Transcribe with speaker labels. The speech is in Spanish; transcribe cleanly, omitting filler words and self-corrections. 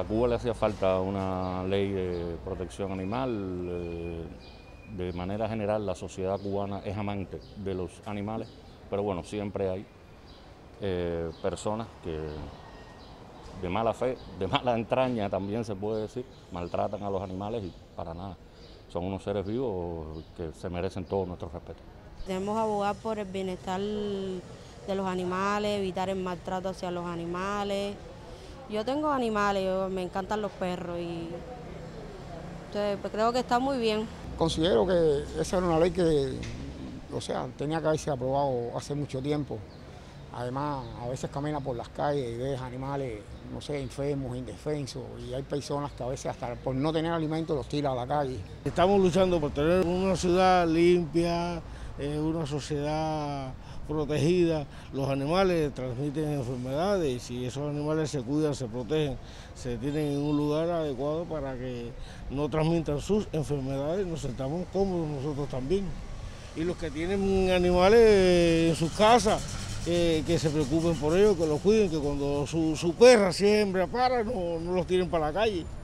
Speaker 1: A Cuba le hacía falta una ley de protección animal. De manera general, la sociedad cubana es amante de los animales, pero bueno, siempre hay personas que de mala fe, de mala entraña también se puede decir, maltratan a los animales y para nada. Son unos seres vivos que se merecen todo nuestro respeto.
Speaker 2: Debemos abogar por el bienestar de los animales, evitar el maltrato hacia los animales. Yo tengo animales, me encantan los perros y entonces, pues, creo que está muy bien.
Speaker 3: Considero que esa era una ley que, tenía que haberse aprobado hace mucho tiempo. Además, a veces camina por las calles y ves animales, enfermos, indefensos, y hay personas que a veces hasta por no tener alimento los tiran a la calle.
Speaker 4: Estamos luchando por tener una ciudad limpia, una sociedad protegida. Los animales transmiten enfermedades y si esos animales se cuidan, se protegen, se tienen en un lugar adecuado para que no transmitan sus enfermedades, nos sentamos cómodos nosotros también. Y los que tienen animales en sus casas, que se preocupen por ellos, que los cuiden, que cuando su perra siempre para, no los tiren para la calle.